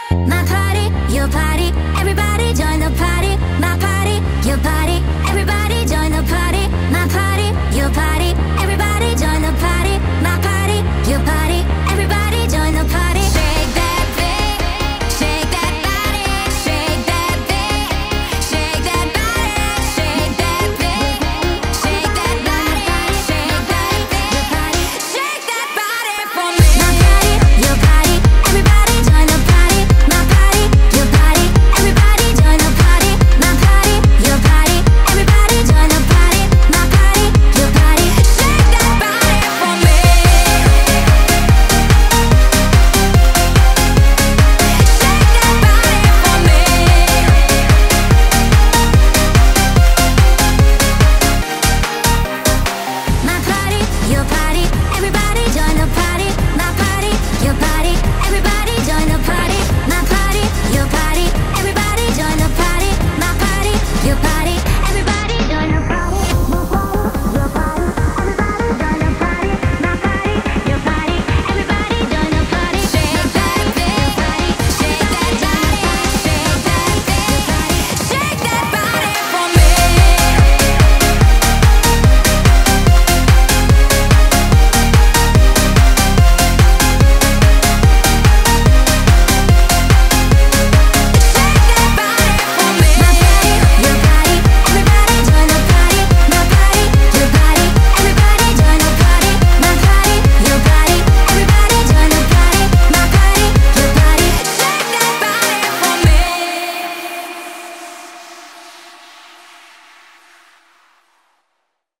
My party, your party, everybody join the party. My party, your party, everybody join the party. My party, your party, everybody